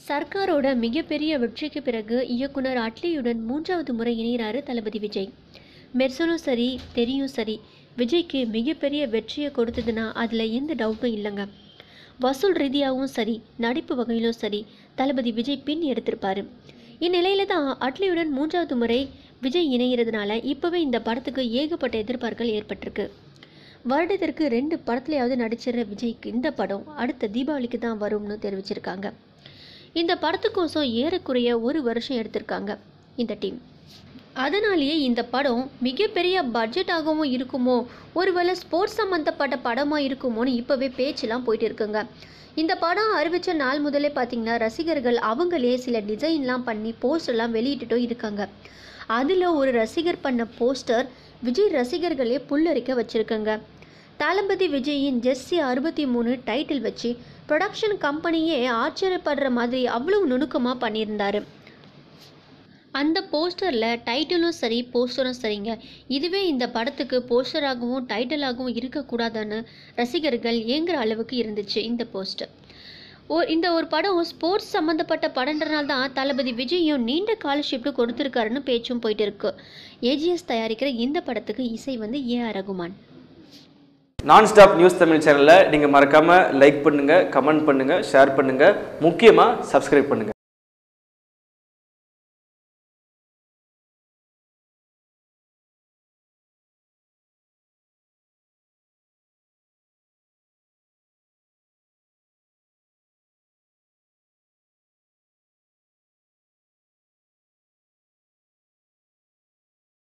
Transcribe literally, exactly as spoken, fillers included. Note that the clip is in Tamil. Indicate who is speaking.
Speaker 1: சர்க்காரோட மிகப்பெரிய வெற்றிக்கு பிறகு இயக்குனர் அட்லியுடன் மூன்றாவது முறை இணைகிறாரு தளபதி விஜய். மெர்சலும் சரி தெரியும் சரி விஜய்க்கு மிகப்பெரிய வெற்றியை கொடுத்ததுன்னா அதில் எந்த டவுட்டும் இல்லைங்க. வசூல் ரீதியாகவும் சரி நடிப்பு வகையிலும் சரி தளபதி விஜய் பின் எடுத்திருப்பாரு. இந்நிலையில தான் அட்லியுடன் மூன்றாவது முறை விஜய் இணைகிறதுனால இப்போவே இந்த படத்துக்கு ஏகப்பட்ட எதிர்பார்ப்புகள் ஏற்பட்டிருக்கு. வருடத்திற்கு ரெண்டு படத்துலையாவது நடிச்சிடுற விஜய்க்கு இந்த படம் அடுத்த தீபாவளிக்கு தான் வரும்னு தெரிவிச்சிருக்காங்க. இந்த படத்துக்கோசம் ஏறக்குறைய ஒரு வருஷம் எடுத்திருக்காங்க இந்த டீம். அதனாலேயே இந்த படம் மிகப்பெரிய பட்ஜெட்டாகவும் இருக்குமோ, ஒருவேளை ஸ்போர்ட்ஸ் சம்மந்தப்பட்ட படமாக இருக்குமோன்னு இப்போவே பேச்செல்லாம் போயிட்டு இருக்குங்க. இந்த படம் அறிவித்த நாள் முதலே பார்த்திங்கன்னா ரசிகர்கள் அவங்களே சில டிசைன்லாம் பண்ணி போஸ்டர்லாம் வெளியிட்டுட்டும் இருக்காங்க. அதில் ஒரு ரசிகர் பண்ண போஸ்டர் விஜய் ரசிகர்களே புல்லரிக்க வச்சுருக்கங்க. தளபதி விஜயின் ஜெஸ்ஸி அறுபத்தி மூணு டைட்டில் வச்சு ப்ரொடக்ஷன் கம்பெனியே ஆச்சரியப்படுற மாதிரி அவ்வளவு நுணுக்கமாக பண்ணியிருந்தார். அந்த போஸ்டரில் டைட்டிலும் சரி போஸ்டரும் சரிங்க. இதுவே இந்த படத்துக்கு போஸ்டராகவும் டைட்டிலாகவும் இருக்கக்கூடாதுன்னு ரசிகர்கள் ஏங்குற அளவுக்கு இருந்துச்சு இந்த போஸ்டர். ஓ இந்த ஒரு படம் ஸ்போர்ட்ஸ் சம்மந்தப்பட்ட படன்றனால தான் தளபதி விஜயும் நீண்ட கால ஷிஃப்ட் கொடுத்துருக்காருன்னு பேச்சும் போயிட்டு இருக்கு. ஏஜிஎஸ் தயாரிக்கிற இந்த படத்துக்கு இசை வந்து ஏ ஆர் ரகுமான்.
Speaker 2: நான் ஸ்டாப் நியூஸ் தமிழ் சேனலை நீங்கள் மறக்காமல் லைக் பண்ணுங்கள், கமெண்ட் பண்ணுங்கள், ஷேர் பண்ணுங்கள், முக்கியமாக சப்ஸ்கிரைப் பண்ணுங்கள்.